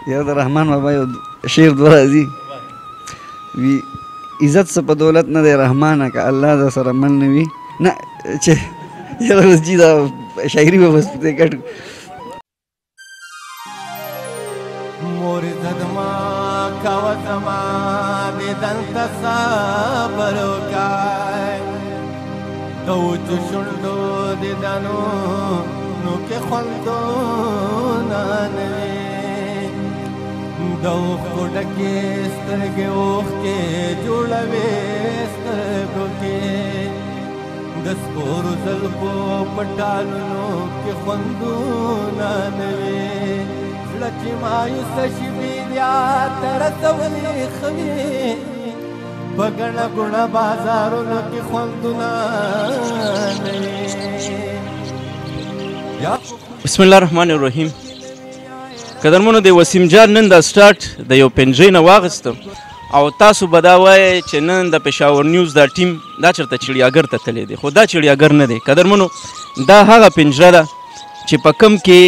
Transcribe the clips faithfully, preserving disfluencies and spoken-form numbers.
یو د رحمان بابا یو شعر دوه راځي وي عزت څه په دولت نه دی رحمانه که الله در سره مل نه وي نه چې یاره جي دا شاعري به بس پرې کټ مور زدما کوه زما د دلته صبر وکای د وچو شونډو د دانو نو کې خوندونه نه وي د اوښکو ډکې سترګې اوښکې جوړوې سترګو کې د سپورو زلفو په ټالونو کې خوندونه نه وي زړه چې مایوسه شي بیا ته رسولې ښه وي په ګڼه ګوڼه بازارونو کې خوندونه نه وي. بسم الله الرحمن الرحیم. قدرمنو د وسیم جان نن دا سټارټ د یو پنجرې نه واخیستم او تاسو به دا وایئ چې نن د پېښور نیوز دا ټیم دا چېرته چړیاګر ته تللی دی، خو دا چړیاګر نه دی. قدرمنو دا هغه پنجره ده چې په کم کې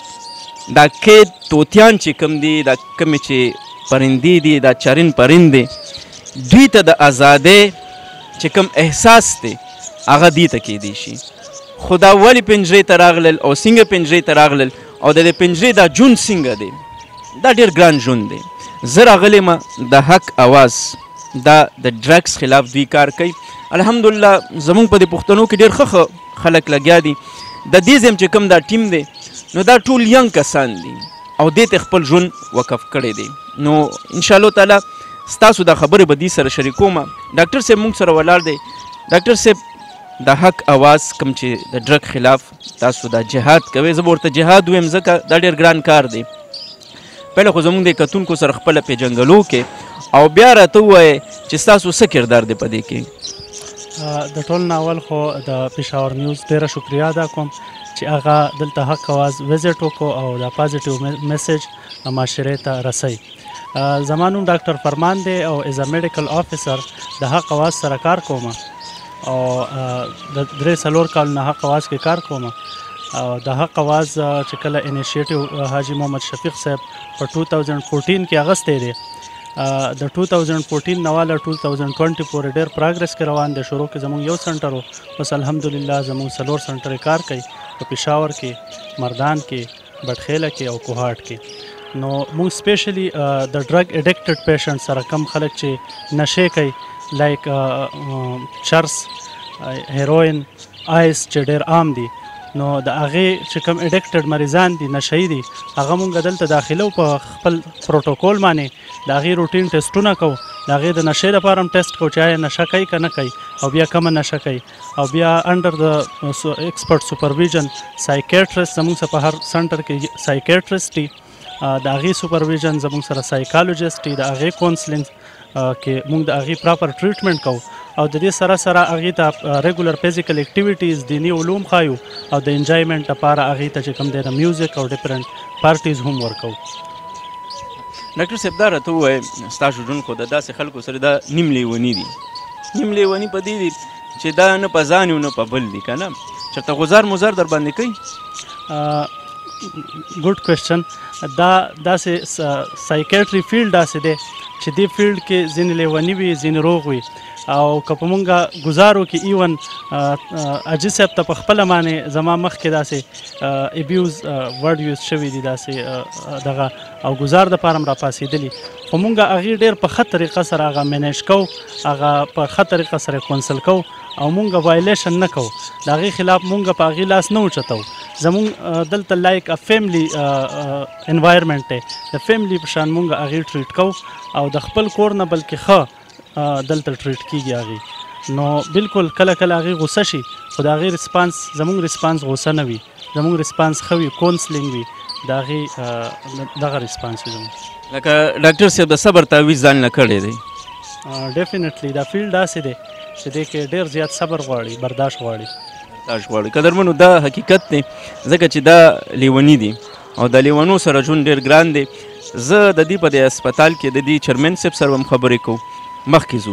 دا قید طوطیان چې کم دي، دا کمې چې پرندې دي، دا چرین پرند دی، دوی ته د ازادۍ چې کم احساس دی هغه دوی ته کیدی شي. خو دا ولې پنجرې ته راغلل او څنګه پنجرې ته راغلل او د دې پنجرې دا ژوند څنګه دی، دا ډېر ګران ژوند دی. زه راغلی یم د حق اواز، دا د ډرګس خلاف دوی کار کوي. الحمدلله زموږ په دې پښتنو کې ډېر ښه ښه خلک لګیا دي. د دې ځایم چې کوم دا ټیم دی نو دا ټول ینګ کسان دي او دې ته خپل ژوند وقف کړی دی. نو انشاءالله تعالی ستاسو دا خبرې به دې سره شریکوم. ډاکټر صاحب موږ سره ولاړ دی. ډاکټر صاحب د حق اواز کوم چې د ډرګ خلاف تاسو دا جهاد کوئ، زه به ورته جهاد ویم ځکه دا ډېر ګران کار دی. پهله خو زموږ د کتونکو سره خپله پېژنګلو کې او بیا راته ووایئ چې ستاسو څه کردار دی په دې کې. د ټول ناول خو د پېښور نیوز ډېره شکریه ادا کوم چې هغه دلته حق اواز وزټ وکړو او دا پازیټیو میسیج معاشرې ته رسوي. زما نوم ډاکټر فرمان دی او ایز ا میډیکل آفیسر د حق اواز سره کار کوم او د درې څلور کالونه حق اواز کې کار کوم. او د حق اواز چې کله انیشیټیو حاجي محمد شفیق صاحب په ټو تاوزنډ فورټین کې اغستی دی، د ټو تاوزنډ فورټین نه واله ټو تاوزنډ ټوینټي پورې ډېر پراګرس کې روان دی. شروع کې زموږ یو سنټر و، اوس الحمدلله زموږ څلور سنټرې کار کوي په پېښور کې، مردان کې، بټخیله کې او کوهاټ کې. نو موږ سپیشلی د ډرګ اډکټډ پیشنټ سره کم خلک چې نشې کوي لایک چرس، هیروین، آیس چې ډېر عام دي، نو د هغې چې کوم اډکټډ مریضان دي، نشهیي دي، هغه مونږ دلته داخلو په خپل پروټوکول باندې د هغې روټین ټسټونه کوو. د هغې د نشې لپاره هم ټسټ کوو چې آیا نشه کوي که نه کوي او بیا کمه نشه کوي. او بیا انډر د ایکسپرټ سوپرویژن سایکیټرسټ زموږ سره په هر سنټر کې سایکیټرسټ دي، د هغې سوپرویژن زموږ سره سایکالوجسټ دي، د هغې کونسلینګ کې موږ د هغې پراپر ټریټمنټ کوو. او د دې سره سره هغې ته ریګولر فزیکل اکټیویټیز، دیني علوم ښایو او د انجوایمنټ لپاره هغې ته چې کوم دی د میوزیک او ډفرنټ پارټیز هم ورکوو. ډاکټر صاحب دا راته ووایه ستاسو ژوند خو د داسې خلکو سره دا نیم لیوني دي. نیم لیوني په دې دي چې دا نه په ځان یو نه په بل دي که نه؟ چېرته غزار مزار در باندې کوي؟ ګډ کوېشن. دا داسې سایکیټري فیلډ داسې دی چې دې فیلډ کې ځینې لیوني وي، ځینې روغ وي. او که په مونږه ګزارو کې ایون اجي صاحب ته په خپله باندې زما مخکې داسې ابیوز ورډ یوز شوي دي داسې دغه او ګزار دپاره هم راپاڅېدلي، خو مونږ هغې ډېر په ښه طریقه سره هغه مینیج کوو، هغه په ښه طریقه سره کونسل کوو او مونږ وایلیشن نه کوو. د هغې خلاف مونږ په هغې لاس نه اوچتوو. زمونږ دلته لایک ا فیملی انوایرمنټ دی، د فیملی په شان مونږ هغې ټریټ کوو او د خپل کور نه بلکې ښه دلته ټریټ کیږي هغې. نو بالکل کله کله هغې غوسه شي خو د هغې ریسپانس زموږ ریسپانس غوسه نه وي، زموږ ریسپانس ښه وي، کونسلینګ وي، د هغې دغه ریسپانس وي زموږ. لکه ډاکټر صاحب د صبر تعویض ځان نه کړی دی؟ ډیفینیټلی دا فیلډ داسې دی چې دې کې ډېر زیات صبر غواړي، برداشت غواړي. برداشت غواړي. قدرمنو دا حقیقت دی ځکه چې دا لیوني دي او د لیونو سره ژوند ډېر ګران دی. زه د دې په دې هسپتال کې د دې چیرمن صاحب سره هم خبرې کوو. مخکې ځو.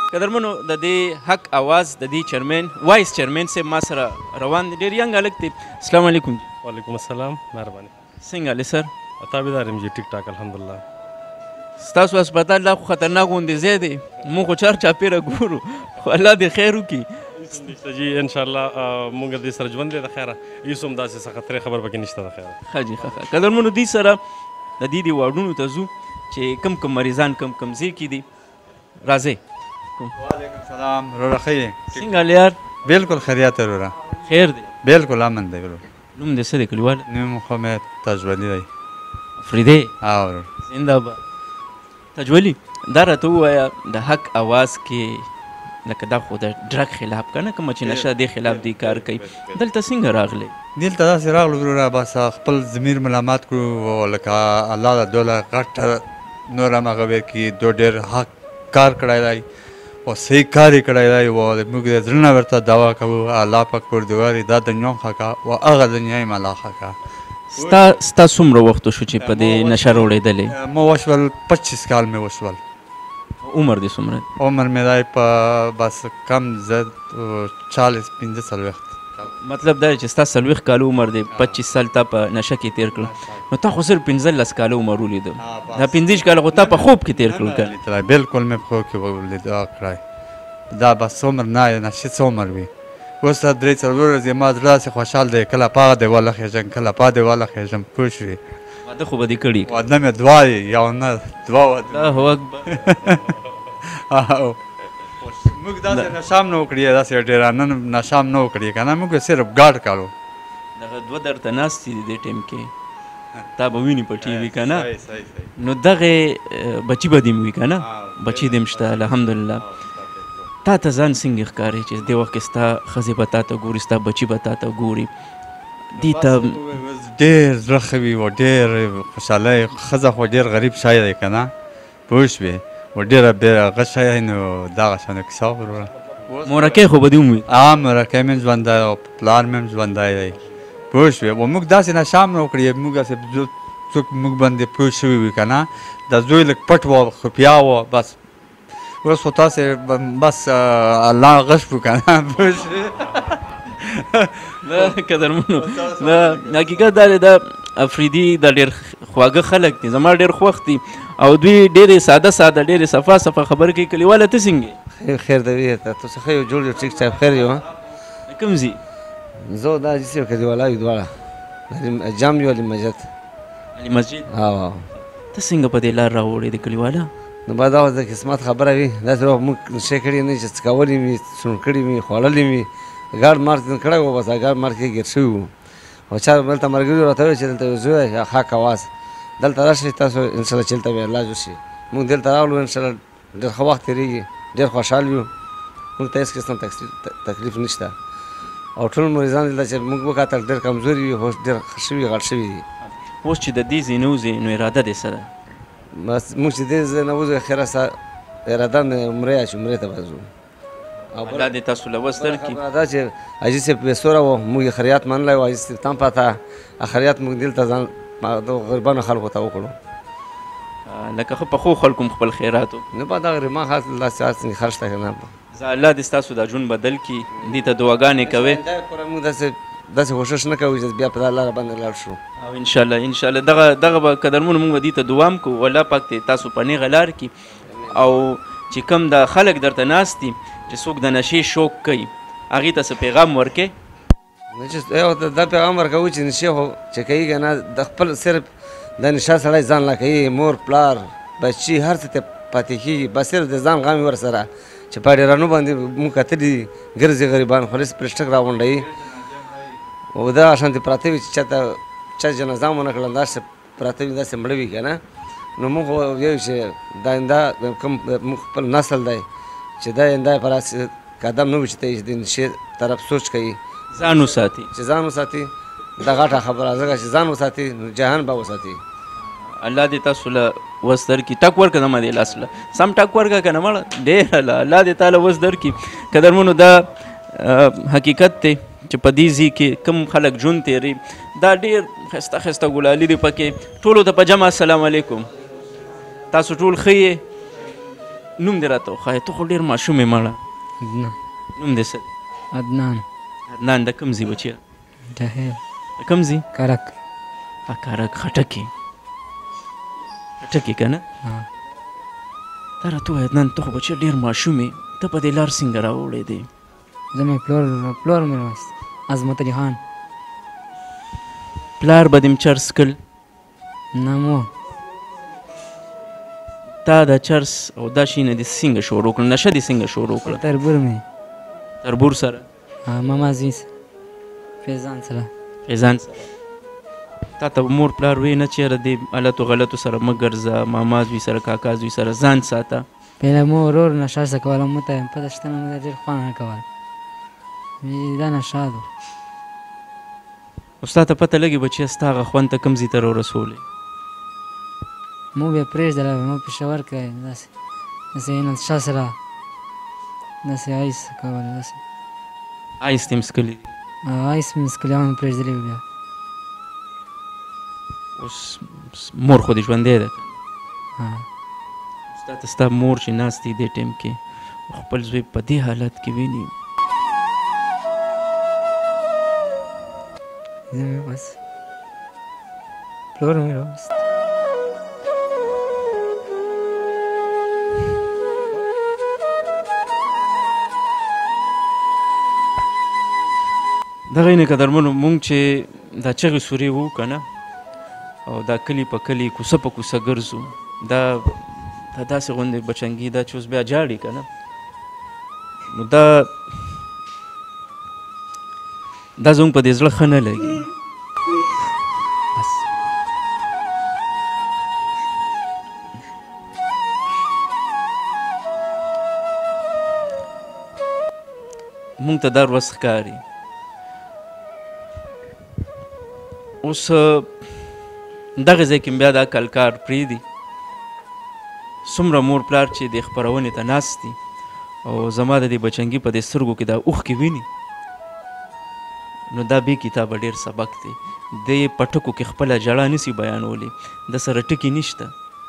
قدرمنو د دې حق اواز د دې چیرمین وایس چیرمین صاحب ما سره روان دی ډېر ینګ هلک دی السلام علیکم وعلیکم السلام مهرباني څنګه هلک سر تابعدار یم جی ټیک ټاک الحمدلله ستاسو هسپتال دا خو خطرناک غوندې ځای دی موږ خو چار چاپېره ګورو خو الله دې خیر وکړي نشته جی انشاءالله موږ دې سره ژوند دی د خیره هېڅ هم داسې څه خطرې خبر پکې نشته د خیره ښه جي ښه ښه قدرمنو دوی سره د دې دې واډونو ته ځو چې کم کم مریضان کم کم ځای کې دي راځئ وعلیکم السلام وروره ښه یې څنګه لیار بلکل خیریت وروره خیر دی بلکل امن دی ورور نوم دې څه دی کلیواله نوم خو مې تجولی دی افریدی ها ورور زنده باد تجولی دا راته ووایه د حق اواز کې لکه دا خو د ډرګ خلاف که نه کومه چې نشه دې خلاف دی کار کوي دلته څنګه راغلی دلته داسې راغلو وروره بس خپل ضمیر ملامت کړو لکه الله د دوله غټ نور هم هغه ویل کړي دو ډېر حق کار کړی دی او صحیح کار یې کړی دی او موږ د زړه نه ورته دعا کوو الله پاک پروردګار دا دنیا هم ښه کړه او هغه دنیا یې الله ښه کړه ستا ستا څومره وخت وشو چې په دې نشه راوړېدلې ما وشول پچیس کال مې وشول عمر دې څومره عمر مې دی په بس کم زد چالیس پنځه څلوېښت مطلب دا چې ستا څلوېښت کاله عمر دی پچیس سال تا په نشه کې تېر کړل نو تا خو صرف پنځلس کاله عمر ولیده دا پنځه کاله خو تا په خوب کې تېر کړل که بلکل مې په خوب کې ولیده کړی دا بس عمر نه نشي څه عمر وي اوس دا درې څلور ورځې ما زړه داسې خوشحال دی کله په هغه دیواله خېږم کله په دیواله خېږم پوه شوې واده خو به دې کړي واده مې دوه دی یو نه دوه واده الله اکبر موږ داسې نشام نه وکړي داسې ډېرانه نشام نه وکړي که نه موږ صرف ګاډ کړو دغه دوه درته ناستې دي دې ټایم کې تا به ویني په ټي وي که نه نو دغې بچي به دې م وي که نه بچي دې م شته الحمدلله تا ته ځان څنګه ښکاري چې دې وخت کې ستا ښځې به تا ته ګوري ستا بچي به تا ته ګوري دې ته ډېر زړه ښه وي او ډېر خوشحالۍ ښځه خو ډېر غریب شی دی که نه پوه شوې و ډېره بې هغه شی نو دغه شانې کیسه وروره مورکۍ خو به دې هم وي ها مورکۍ مې ژوندی او پلار مې هم ژوندی دی پوه شوې و موږ داسې نشام نه وکړي موږ داسې څوک موږ باندې پوه شوي وي که نه دا زوی لږ پټ و خفیا و بس اوس خو تاسې بس الله غش و که نه پوه شوې نه قدرمنو نه حقیقت دا دی دا افریدي دا ډېر خواږه خلک دي زما ډېر خوښ دي او دوی ډېرې ساده ساده ډېرې صفا صفا خبرې کوي کلیواله ته څنګه خیر دی ته ته څه ښه یو جوړ یو ټیک ټاک خیر یو کوم ځي زه دا جسې کلیوالا یو دواړه جام یو علي مسجد علي مسجد ها ته څنګه په دې لار راوړې د کلیواله نو بعد دا د قسمت خبره وي داسې وخت موږ نشې کړي نه چې څکولي مې څڼ کړي مې خوړلي مې ګاډ مار کړی و بس ګاډ مار کې ګیر شوي وو او چا دلته ملګري راته وویل چې دلته یو زوی یا حق اواز دلته راشئ تاسو انشاءالله چې دلته به علاج وشي موږ دلته راغلو انشاءالله ډېر ښه وخت تېرېږي ډېر خوشحال یو موږ ته هېڅ قسم تکلیف نشته او ټول مریضان دلته چې موږ وکتل ډېر کمزوري وي خو ډېر ښه شوي غټ شوي دي اوس چې د دې ځای نه وځې نو اراده دې څه ده بس موږ چې دې ځای نه وځو خیره سه اراده مې عمرې چې عمرې ته به ځو الله دې تاسو له وس درکړي خبره دا چې حاجي صاحب بېسوره و موږ یې خیریات منلی و حاجي صاحب ته هم پته خیریات موږ دلته ځان د غریبانو خلکو ته وکړو لکه ښه پخو خلکو هم خپل خیراتو نه به دا غریبان خلک داسې هر څنګه خرج ته که نه زه الله دې ستاسو دا ژوند بدل کړي دې ته دعاګانې کوئ موږ داسې داسې کوشش نه کوو چې بیا په دا لاره باندې لاړ شو او انشاءالله انشاءالله دغه دغه به قدرمنو موږ به دې ته دوه هم کوو الله پاک دې تاسو په نیغه لار کړي او چې کوم دا خلک درته ناست دي چې څوک د نشې شوق کوي هغې ته څه پیغام ورکړې نه چې یو دا پیغام ورکوو چې نشې خو چې کوي که نه د خپل صرف د نشه سړی ځان لا کوي مور پلار بچي هر څه ته پاتې کېږي بس صرف د ځان غم یې ورسره چې په ډېرانو باندې موږ کتلي دي ګرځي غریبان خو هېڅ پلسټک راغونډوي او دا شانتې پراته وي چې چاته چا جنازه هم ونه کړل داسې پراته وي داسې مړه وي که نه نو موږ ویو چې دا آینده کوم موږ خپل نسل دی چې دا آینده پر هسې قدم نه وچتوي چې د نشې طرف سوچ کوي ځان وساتي چې ځان وساتي دا غټه خبره ځکه چې ځان وساتي نو جهان به وساتي الله دې تاسو له وس درکړي ټک ورکړه زما دې لاس له سم ټک ورکړه که نه مړه ډېره له الله دې تا له وس درکړي قدرمنو دا حقیقت دی چې په دې ځای کې کوم خلک ژوند تېروي دا ډېر ښایسته ښایسته ګلالي دي پکې ټولو ته په جمع السلام علیکم تاسو ټول ښه یې نوم دې راته وښایه ته خو ډېر ماشوم یې مړه عدنان نوم دې څه دی عدنان عدنان د کوم ځای بچیه جهیل د کوم ځای کرک کرک خټکې خټکې که نه ها. تا راته ووایه عدنان ته خو بچیه ډېر ماشوم یې ته په دې لار څنګه راوړی دی زه مې پلور پلور مې راوست عظمت علي خان پلار به دې م چرس کړ نه مو تا د چرس او دا شیونه دې څنګه شروع کړل نشه دې څنګه شروع کړه تربور مې تربور سره ها ماما زوی فیضان سره فیضان سره تا ته مور پلار وی نه چېره دې غلطو غلطو سره مه ګرځه ماما زوی سره کاکا زوی سره ځان ساته پهله مو ورور نشه څه کوله مو ته پته شته نه مو ډېر خوند نه کول دا نشه ده اوس تا ته پته لګي بچیه ستا هغه خوند ته کوم ځای ته راورسولی مو بیا پرېږدله مو پېښور کې داسې داسې نشه سره داسې آیس کوله داسې آیس دې م څکلي دي آیس مې څکلي هغه مې پرېږدلي وو بیا اوس مور خو دې ژوندی ده ها ستا ته ستا مور چې ناست دی دې ټایم کې خپل زوی په دې حالت کې ویني زه مې بس پلور مې راوست دغه یې نه قدرمنو مونږ چې دا چغې سورې وو که نه او دا کلي په کلي کوڅه په کوڅه ګرځو دا دا داسې غوندې بچنګي دا چې اوس بیا جاړي که نه نو دا دا زموږ په دې زړه ښه نه لګي بس مونږ ته دا ورځ ښکاري اوس دغه ځای کې بیا دا کلکار پرېږدي څومره مور پلار چې د خپرونې ته ناست دي او زما د دې بچنګي په دې سترګو کې دا اوښکې ویني نو دا بې کتابه ډېر سبق دی دی په ټکو کې خپله ژړا نسي بیانولی د سره ټکي نشته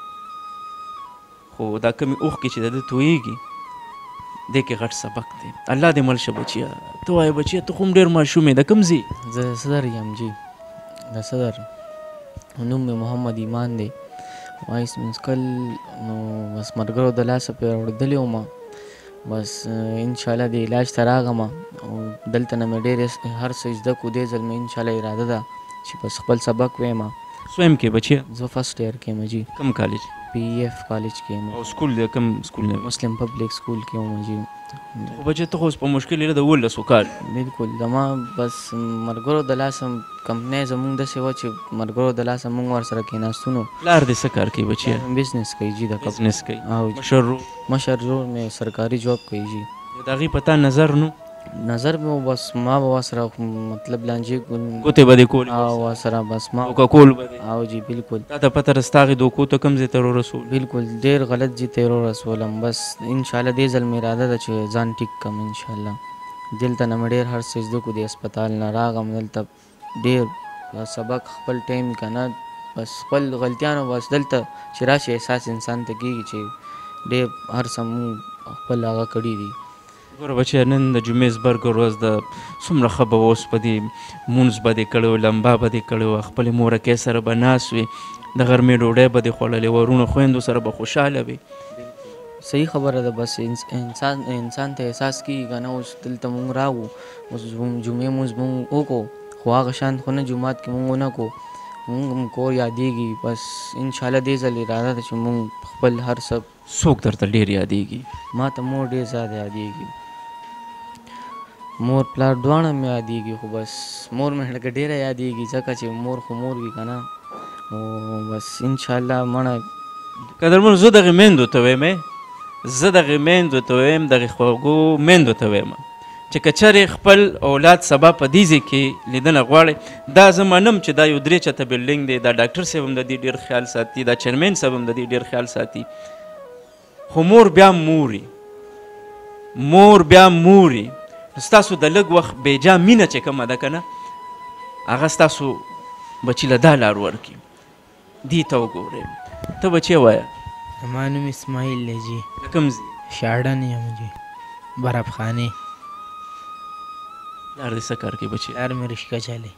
خو دا کمې اوښکې چې د ده تویېږي دې کې غټ سبق دی الله دې مل شه بچیه ته وایه بچیه ته خو هم ډېر ماشوم یې د کوم ځای زه صدر یم جی د صدر نوم مې محمد ایمان دی وایس مې څکل نو بس ملګرو د لاسه پرې راوړېدلی وم بس انشاءالله د علاج ته راغم او دلته نه مې ډېر هر څه زده کړو دې ځل مې انشاءالله اراده ده چې بس خپل سبق ویم سویم کې بچیه زه فرسټ ایئر کې یم جی کوم کالج پی ایف کالج کې یم او سکول دی کوم سکول نه مسلم پبلک سکول کې یم جی خو بچیه ته خو اوس په مشکل یې د اوولسو کال بلکل زما بس ملګرو د لاسه کمپنۍ زموږ داسې وه چې ملګرو د لاسه موږ ورسره کېناستو نو پلار دې څه کار کوي بچیه بزنس کوي جی د بزنس کوي او مشر ورور مشر ورور مې سرکاري جاب کوي جی د هغې په تا نظر نو نظر مې بس ما به ورسره مطلب لانجې ګوتې به دې کولې او ورسره بس ما دوکه کول به دې او جی بلکل تا ته پته رسته هغې دوکو ته کوم ځای ته راورسول بلکل ډېر غلط جي ته ورسولم بس انشاءالله دې ځل مې اراده ده چې ځان ټیک کړم انشاءالله دلته نه مې ډېر هر څه زده کړو د هسپتال نه راغم دلته ډېر سبق خپل ټایم که نه بس خپل غلطیانو بس دلته چې راشي احساس انسان ته کېږي چې ډېر هر څه مونږ خپل هغه کړي دي ګوره بچیه نن د جمعې زبرګه ورځ د څومره ښه به اوس په دې مونځ به دې کړی و لمبا به دې کړی و خپلې مورکۍ سره به ناست وې د غرمې ډوډۍ به دې خوړلې ورونو خویندو سره به خوشحاله وې صحیح خبره ده بس انسان انسان ته احساس کېږي که نه اوس دلته مونږ راغو اوس جمعې مونځ مونږ وکړو خو هغه شان خو نه جومات کې مونږ ونه کړو مونږ هم کور یادېږي بس انشاءالله دې ځل اراده ده چې مونږ خپل هر څه څوک درته ډېر یادېږي ما ته مور ډېر زیاده یادېږي مور پلار دواړه مې یادېږي خو بس مور مې لکه ډېره یادېږي ځکه چې مور خو مور وي که نه او بس انشاءالله مړه قدرمنو زه دغې میندو ته ویم زه دغې میندو ته ویم دغې خوږو میندو ته ویم چې که چېرې خپل اولاد سبا په دې ځای کې لیدنه غواړئ دا زه منم چې دا یو درې چته بلډینګ دی دا ډاکټر صاحب هم د دې ډېر خیال ساتي دا چیرمین صاحب هم د دې ډېر خیال ساتي خو مور بیا موري مور بیا موري ستاسو د لږ وخت بیجا مینه چې کومه ده که نه هغه ستاسو بچي له دا لار ورکړي دې ته وګورئ ته بچی وایه زما نوم اسماعیل دی جی. د کوم ځای؟ شاړن یم جی، برف خانې. پلار دې څه کار کوي بچې؟ پلار مې رشکه چلوي.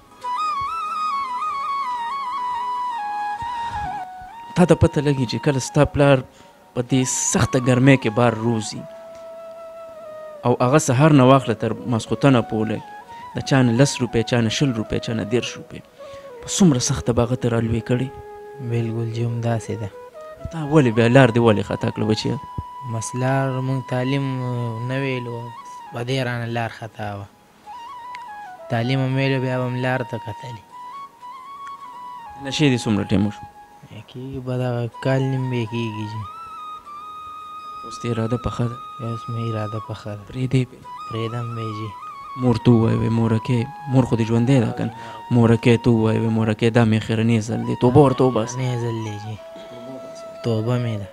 تا ته پته لګي چې کله ستا پلار په دې سخته ګرمۍ کې بار روزي او هغه سهار نه واخله تر ماسخوتنه پورې د چا نه لس روپۍ، چا نه شل روپۍ، چا نه دېرش روپۍ، په څومره سخته به هغه ته رالوی کړې. بلکل جی همداسې ده. تا ولې بیا لار دې ولې خطا کړه بچیه؟ بس لار موږ تعلیم نه ویلو، په دې رانه لار خطا وه. تعلیم هم ویلو بیا به هم لار ته کتلې. نشې دې څومره ټایم وشو؟ کېږي به دغه کال نیم به یې کېږي جي. اوس دې اراده پخه ده؟ اوس مې اراده پخه ده. پرېږدې به؟ پرېږدم به یې جي. مور ته ووایې وایي مورکۍ، مور خو دې ژوندی ده که نه؟ مورکۍ ته ووایې وایي مورکۍ دا مې خیرنی ځل دی، توبه ورته وباسه. خیرنی ځل دی جي، توبه مې ده.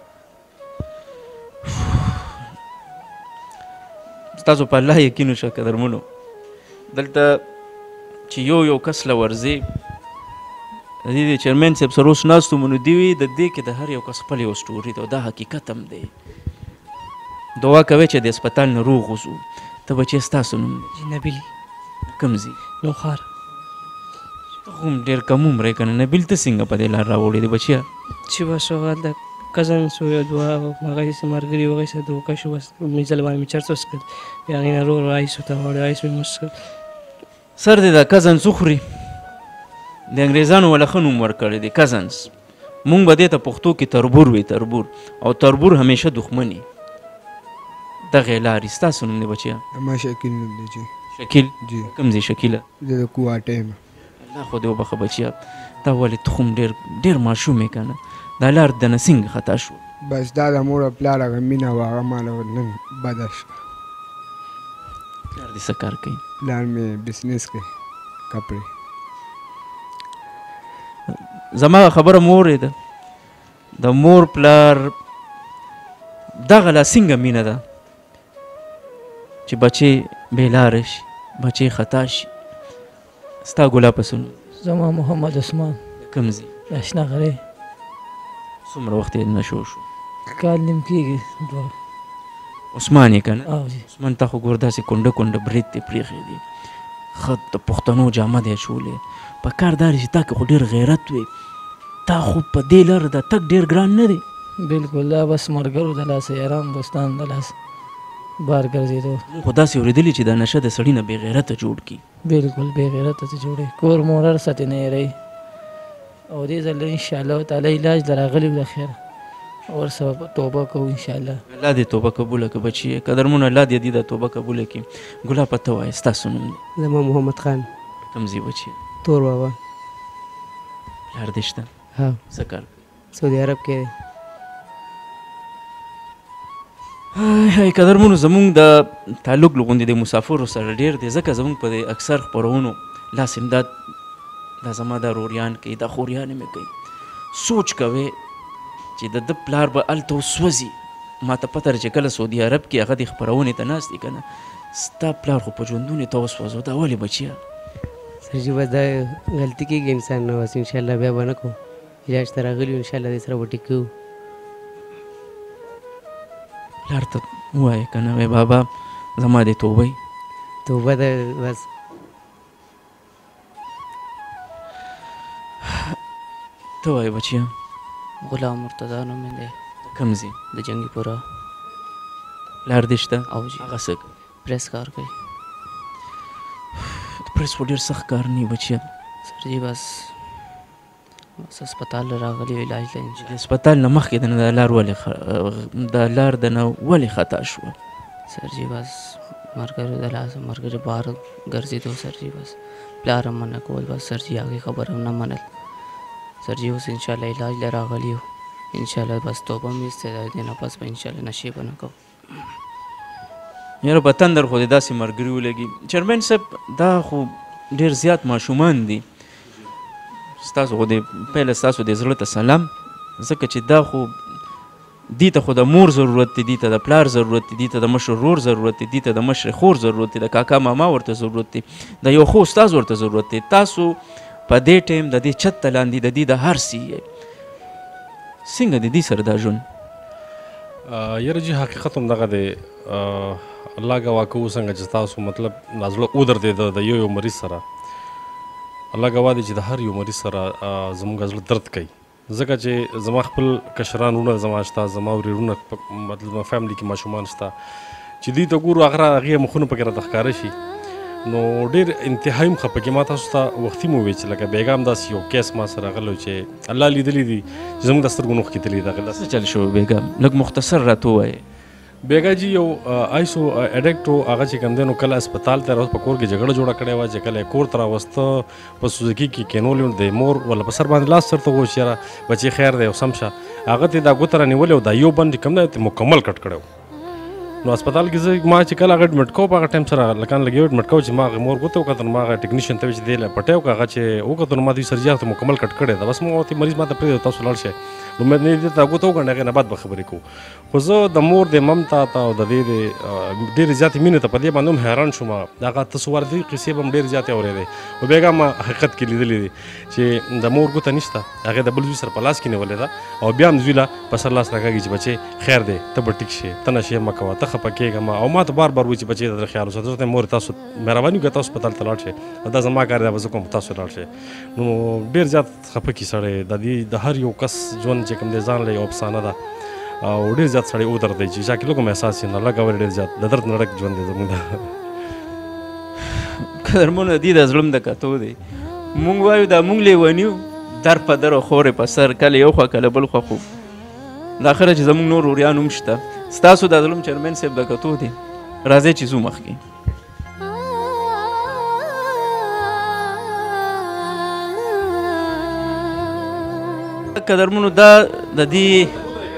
ستاسو په الله یقین وشه قدرمنو، دلته چې یو یو کس له ورځې د دې د چیرمین صاحب سره اوس ناست وو، نو دې وي د دې کې د هر یو کس خپل یو سټوري ده او دا حقیقت هم دی. دعا کوئ چې د هسپتال نه روغ وځو. ته بچې ستاسو نوم دی؟ نبیل. کوم ځای؟ لوخار. ته خو هم ډېر کم عمره یې که نه نبیل، ته څنګه په دې لار راوړې دی بچیه؟ چې بس هغه د کزن سو یو دوه هغه یې ملګري هغه یې سره دوکه شو، بس مې ځل باندې مې چرس وڅښل، بیا هغې نه ورو ورو آیس ورته وړی، آیس مې وڅښل. سر دې دا کزنس وخوري، د انګریزانو وله ښه نوم ورکړی دی کزنس. مونږ به دې ته پښتو کې تربور وي، تربور، او تربور همیشه دښمني. دغې لارې ستاسو نوم دی بچیه؟ ما شکیل نوم دی جی. شکیل؟ جی. کوم ځای شکیله؟ زه د کوواټه یم. الله خو دې وبخه بچیه، تا ولې ته خو هم ډېر ډېر ماشوم یې که نه؟ دا لار دنه څنګه خطا شو؟ بس دا د مور او پلار هغه مینه وه، هغه ماله نن بده شوه. پلار دې څه کار کوي؟ پلار مې بزنس کوي، کپړې. زما خبره مو اورېده، د مور پلار دغه لا څنګه مینه ده چې بچې بې لاره شي، بچې خطا شي. ستا ګلا په څه نوم؟ زما محمد عثمان. کوم ځای؟ د اشنا غرې. څومره وخت یې نشو شو؟ کال نیم کېږي دوه. عثمان یې که نه؟ او جي. عثمان تا خو ګور داسې کونډه کونډه برید دې پرېښی دی، ښه د پښتنو جامه دی اچولی. په کار دا دی چې تا کې خو ډېر غیرت وي، تا خو په دې لاره دا تګ ډېر ګران نه دی. بلکل، دا بس ملګرو د لاسه، یاران دوستان د لاسه بار ګرځېدو. موږ خو داسې اورېدلي چې دا نشه د سړي نه بې غیرته جوړ کړي. بلکل بې غیرته ته جوړوي، کور مور هر ساتې نه هېروي. او دې ځل انشاءالله تعالی علاج له راغلي وو د خیره، ورسره توبه کوو انشاءالله. الله دې توبه قبوله کړه بچیې، قدرمنو الله دې دې دا توبه قبوله کړي. ګلا په ته وایه ستاسو نوم دی؟ زما محمد خان. کوم ځای بچیې؟ تور بابا. پلار دې شته؟ ها. څه کار کوي؟ سعودي عرب کې دی. هی قدرمنو، زمونږ د تعلق له غوندې د مسافرو سره ډېر دی، ځکه زمونږ په د اکثر خپرونو لاس امداد دا زما دا روریان کوي، دا خوریانې مې کوي. سوچ کوئ چې د ده پلار به هلته وسوځي. ما ته پته ده چې کله سعودي عرب کې هغه د خپرونې ته ناست دی که نه، ستا پلار خو په ژوندون ته وسوځو. دا ولې بچیه؟ سر جي بس دا غلطي کېږي انسان نه، بس انشاءالله بیا به نه کوو. علاج ته راغلي یو، انشاءالله دې سره به ټیک کوو. پلار ته ووایه که نه، وایي بابا زما دې توبه توبه ده بس. ته وایه بچیه؟ غلام مرتضی نوم مې دی. کوم ځای؟ د جنګي پوره. پلار دې شته؟ او جي. هغه څه کوي؟ پریس کار کوي. د پریس خو ډېر سخت کار نه وي بچیه. سر جي بس بس هسپتال راغلی و علاج ته. د هسپتال نه مخکې د نه دا لار ولې دا لار د نه ولې خطا شوه؟ سر جي بس ملګرو د لاسه ملګري بار ګرځېدو سر جي، بس پلار هم منع کول، بس سر جي هغې خبره هم نه منل. سر جي اوس انشاءالله علاج له راغلي یو، انشاءالله بس توبه مې ایستې ده، دې نه پس به انشاءالله نشې به نه کوو. یاره په تندر خو دې داسې ملګري ولګي. چیرمین صاحب دا خو ډېر زیات ماشومان دي، ستاسو خو دې پیله ستاسو دې زړه ته سلام، ځکه چې دا خو دې ته خو د مور ضرورت دی، دې ته د پلار ضرورت دی، دې ته د مشر ورور ضرورت دی، دې ته د مشر خور ضرورت دی، د کاکا ماما ورته ضرورت دی، د یو ښه استاد ورته ضرورت دی. تاسو په دې ټایم د دې چت ته لاندې د دې د هر څه یې څنګه د دې سره دا ژوند؟ یاره جی حقیقت هم دغه دی الله ګواه کوو څنګه چې تاسو مطلب دا زړه ودرېده د یو یو مریض سره الله ګواه دی چې د هر یو مریض سره زموږ زړه درد کوي ځکه چې زما خپل کشران وروڼه زما شته زما ورېرونه مطلب زما فیملي کې ماشومان شته چې دوی ته ګورو هغه هغې مخونه پکې راته ښکاره شي نو ډېر انتهایي م خفه کې ما تاسو ته وختي مو وویل چې لکه بیګا هم داسې یو کیس ما سره راغلی چې الله لیدلی دي چې زموږ د سترګو نوښ کېدلي دغه څه چل شو بیګا لږ مختصر راته ووایې بیګا جي یو آیسو اډکټ و هغه چې کوم دی نو کله اسپتال ته راوست په کور کې جګړه جوړه کړې وه چې کله یې کور ته راوسته په سوزکي کې کینولي د مور ولا په سر باندې لاس سرته وو چې یاره بچې خیر دی او سم شه هغه ته دا ګوته رانیولې او دا یو بند چې کوم دی مکمل کټ کړی و نو اسپتال کې زه ما چې کله هغه اډمټ کوو په هغه ټایم سره لکان لګي اډمټ کوو چې ما هغه مور ګوته وکتل ما هغه ټیکنیشین ته چې دی له پټیو که هغه چې وکتل ما دوی سرجر ته مکمل کټ کړی ده بس ما ورته مریض ما ته پرېږدو تاسو لاړ شئ نو مې دې ته ګوته وګڼډه هغې نه بعد به خبرې کوو خو زه د مور د ممتا ته او د دې د ډېرې زیاتې مینې ته په دې باندې هم حیران شوم هغه تصوردي قصې به هم ډېرې زیاتې اورېدې او بېګا ما حقیقت کې لیدلې دي چې د مور ګوته نشته هغې د بل زوی سره په لاس کې نیولې ده او بیا هم زوی له په سر لاس راکاږي چې بچې خیر دی ته به ټیک شې ته نشې مه کوه ته خفه کېږه مه او ما ته بار بار وایي چې بچې د خیال وساته زه مور تاسو مهرباني وکړه تاسو اسپتال ته لاړ شئ او دا زما کار دی به زه کوم تاسو لاړ شئ نو ډېر زیات خفه کي سړی د دې د هر یو کس ژوند چې کوم دی ځان له یو افسانه ده او ډېر زیات سړی ودرېدی چې چا کې لږ هم احساس یې نه الله ګواه ډېر زیات د درد نه ډک ژوند دی زموږ ده قدرمنو دې د زړه م د کتو دی مونږ وایو دا مونږ لیوني یو در په در او خورې په سر کله یو خوا کله بل خوا خو د اخره چې زموږ نور وریان هم شته ستاسو د ظلم چیرمن صاحب د کتو دی راځئ چې ځو مخکې قدرمنو دا د دې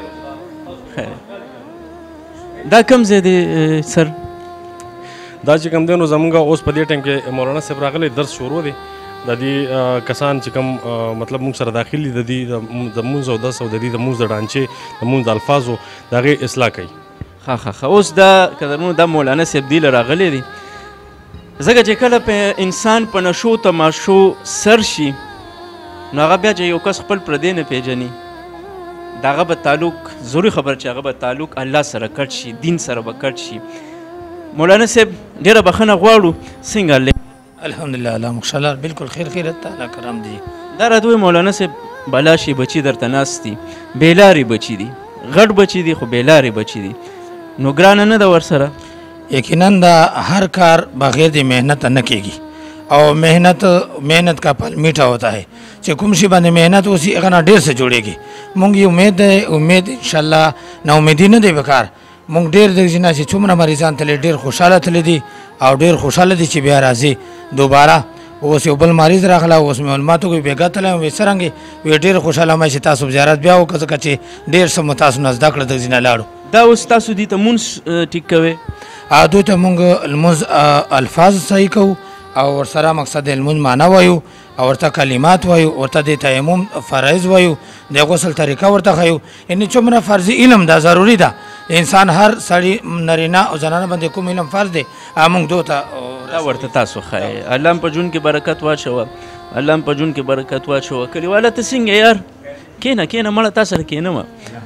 دا کوم ځای دی سر دا چې کوم دی نو زموږ اوس په دې ټایم کې مولانا صاحب راغلی درس شروع دی د دې کسان چې کوم مطلب موږ سره داخل دي د دې د مونځ او دس او د دې د مونځ د ډانچې د مونځ د الفاظو د هغې اصلاح کوي ښه ښه ښه اوس دا قدرمنو دا مولانا صاحب دې له راغلی دی ځکه چې کله په انسان په نشو تماشو سر شي نو هغه بیا چې یو کس خپل پردی نه پیژني د هغه به تعلق ضروري خبر چې هغه به تعلق الله سره کټ شي دین سره به کټ شي مولانا صاحب ډېره بخښنه غواړو څنګه حال الحمدلله الله مخشالار بالکل خیر خیرت ته الله کرم دی دا راته وایي مولانا صاحب بلا شي بچي درته ناست دي بېلارې بچي دي غټ بچي دي خو بېلارې بچي دي نو ګرانه نه ده ورسره یقینا دا هر کار بغیر د محنت نه کېږي او محنت محنت کا پھل میٹھا ہوتا ہے چې کوم شي باندې محنت وسی هغه نه ډېر څه جوړېږي مونږ یې امید دی امید انشاءالله نا امیدي نه دی بکار مونږ ډېر د نه چې څومره مریضان تللی ډېر خوشحاله تللی دي او ډېر خوشحاله دي چې بیا راځي دوباره اوس یو بل مریض راغله اوس مې معلوماتو کې بېګا تللی وم وایي څرنګې وایي ډېر خوشحاله یم چې تاسو زیارت بیا وکړه ځکه چې ډېر څه مو تاسو نه زده کړه د ځینه لاړو دا اوس تاسو دې ته مونځ ټیک کوئ دوی ته مونږ لمونځ الفاظ صحیح کوو او ورسره مقصد لمونځ معنا وایو او ورته کلمات وایو ورته د تیمم فرایض وایو د غسل طریقه ورته ښیو یعنې څومره فرضي علم دا ضروري ده انسان هر سړي نارینه او زنانه باندې کوم علم فرض دی موږ دو ته دا ورته تاسو ښایي الله هم په ژوند کې برکت واچوه الله هم په ژوند کې برکت واچوه کلیواله ته څنګه یار کښېنه کښېنه مړه تا سره کښېنمه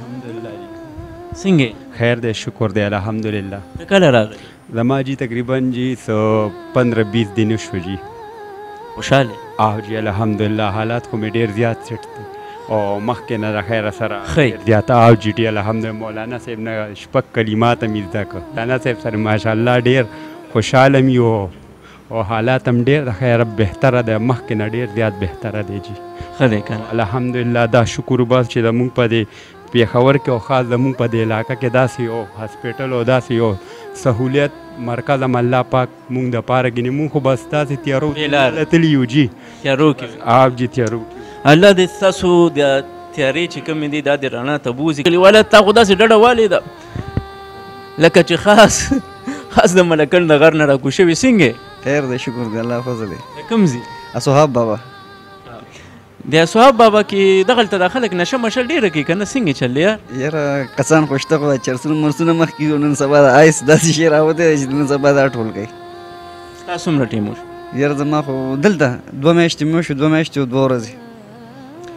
څنګه خیر دی شکر دی الحمدلله کله راغلی زما جی تقریبا جی سو پندرہ بیس دن شو جی خوشحاله آه جی الحمدلله حالات خو مې ډېر زیات سټ دي او مخکې نه د خیره سره ډېر زیات آه جی ډي الحمدلله مولانا صاحب نه شپږ کلمات مې زده کړه مولانا صاحب سره ماشاءالله ډېر خوشحاله مې یو او حالات هم ډېر د خیره بهتره ده مخکې نه ډېر زیات بهتره دی جی ښه دی که الحمدلله دا شکر وباس چې زموږ په دې پېښور کې او خاص زموږ په دې علاقه کې داسې یو هاسپیټل او داسې یو سهولیت مرکز هم الله پاک مونږ دپاره ګینې مونږ خو بس داسې تیارو تللي یو جي تیارو کې آب جي تیارو الله دې ستاسو د تیارې چې کومې دي دا د رڼا ته بوځي کلیواله تا خو داسې ډډه والې ده لکه چې خاص خاص د ملکن د غر نه راکو شوي څنګه خیر دی شکر دی الله فضل دی د کوم ځي اصحاب بابا د اصحاب بابا کې دغلته دا خلک نشه مشه ډېره کوي که نه څنګه چل یار یاره کسان خوشته خو چرسونه مرسونه مخکې نن سبا د آیس داسې شی راوتی دی چې نن سبا دا ټول کوي ستا څومره ټیم وشو یاره زما خو دلته دوه میاشتې مې وشو دوه میاشتې او دوه ورځې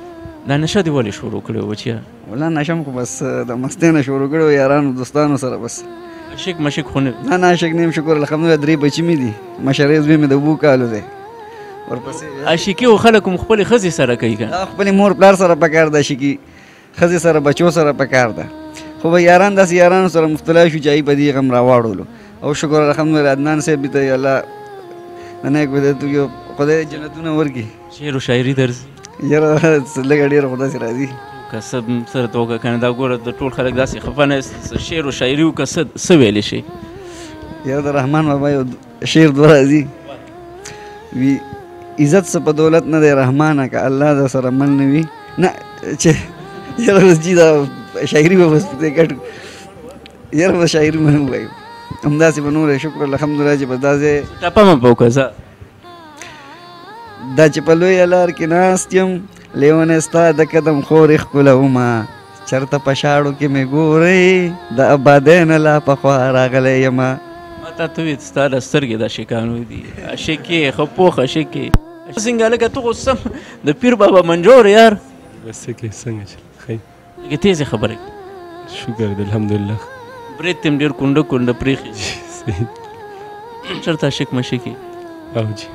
دا نشه دې ولې شروع کړې وه بچیه؟ والله نشه م خو بس د مستۍ نه شروع کړې وه یارانو دوستانو سره بس. عاشق مشق خو نه نه نه عاشق نه یم شکر الحمدلله درې بچي مې دي مشرې زوی مې د اوو کالو دی. ورپسې عاشقي خو خلک هم خپلې ښځې سره کوي که دا خپلې مور پلار سره پکار ده عاشقي ښځې سره بچو سره پکار ده خو به یاران داسې یارانو سره مفتلا شو چې هغوی په دې غم راواړولو او شکر الحمدلله عدنان صاحب ته یې الله د نیک بدعت یو خدای جنتونه ورکړي. شعر و شاعري درځي یاره لږه ډېره خو داسې راځي که څه سره ته وکړه که نه دا ګوره د ټول خلک داسې خفه نه شعر و شاعري وکړه څه ویلی شي؟ یاره د رحمان بابا یو شعر دوه راځي وي عزت څه په دولت نه دی رحمانه که الله در سره مل نه وي نه چې یاره بس جي دا شاعري به بس په دې ګډ یاره بس شاعري به نه ووایو همداسې به نوره شکر الحمدلله چې بس داسې ټپه مه په وکړه زه دا چې په لویه لار کې ناست یم لیونی ستا د قدم خورې ښکلومه چېرته په شاړو کې مې ګورئ د ابادۍ نه لا پخوا راغلی یمه. ما تا ته وویل ستا د سترګې د عاشقانو دي عاشق یې ښه پوخ عاشق یې څنګه لکه ته خو سم د پیر بابا منجور یار بس کې څنګه چې ښه لکه تیزې خبرې شکر دی الحمدلله برید ته م ډېر کونډه کونډه پرېښي چېرته عاشق مشق یې او جي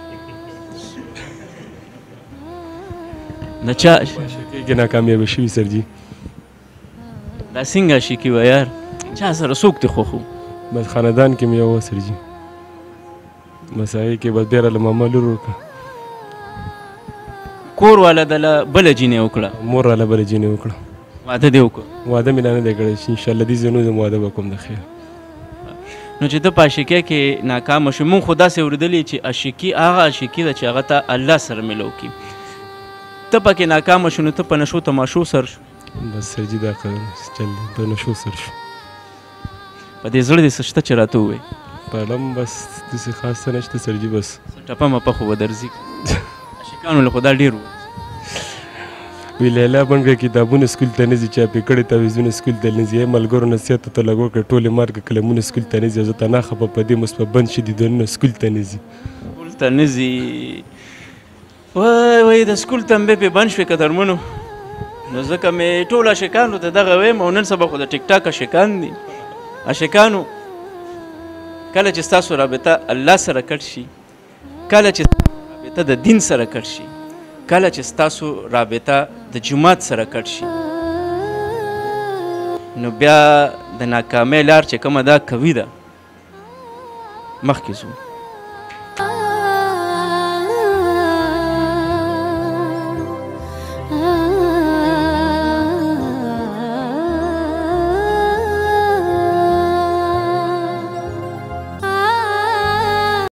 د چا عاشقۍ کې ناکامیابه شوي سر جي دا څنګه عاشقي وه یار چا سره څوک دې خوښ و؟ بس خاندان کې مې یو و سر جي بس هغې کې بس بیا راله ماما لور وکړه کور والا دله بله جینۍ وکړه مور راله بله جینۍ وکړه واده دې وکړه واده مې لا نه دی کړی چې انشاءالله دې ځای نو زم واده به کوم د خیر نو چې ته په عاشقۍ کې ناکامه شو مونږ خو داسې اورېدلي چې عاشقي هغه عاشقي ده چې هغه ته الله سره میلو کړي ته پکې ناکامه شو نو ته په نشو تماشو سر شو بس سر جي دا چل دی په نشو سر شو په دې زړه دې څه شته چې راته ووایې په اړه بس داسې خاص څه نشته سر جي بس ټپه مپه خو به درځي عاشقانو له خو دا ډېر و وی لیلا بڼکه کتابونه سکول ته نه ځي چاپې کړي تعویضونه سکول ته نه ځي ملګرو نصیحت ته لږ وکړه ټولې مارکه قلمونه سکول ته نه ځي زه ته ناخفه په دې مثبت بند شي دیدنونه سکول ته نه ځي سکول ته نه ځي وای وای د سکول تنبې پې بند شوې قدرمنو نو ځکه مې ټول عاشقانو ته دغه ویم او نن سبا خو د ټیک ټاک عاشقان دي عاشقانو کله چې ستاسو رابطه الله سره کټ شي کله چې رابطه د دین سره کټ شي کله چې ستاسو رابطه د جومات سره کټ شي نو بیا د ناکامۍ لار چې کومه دا کوي ده مخکې ځو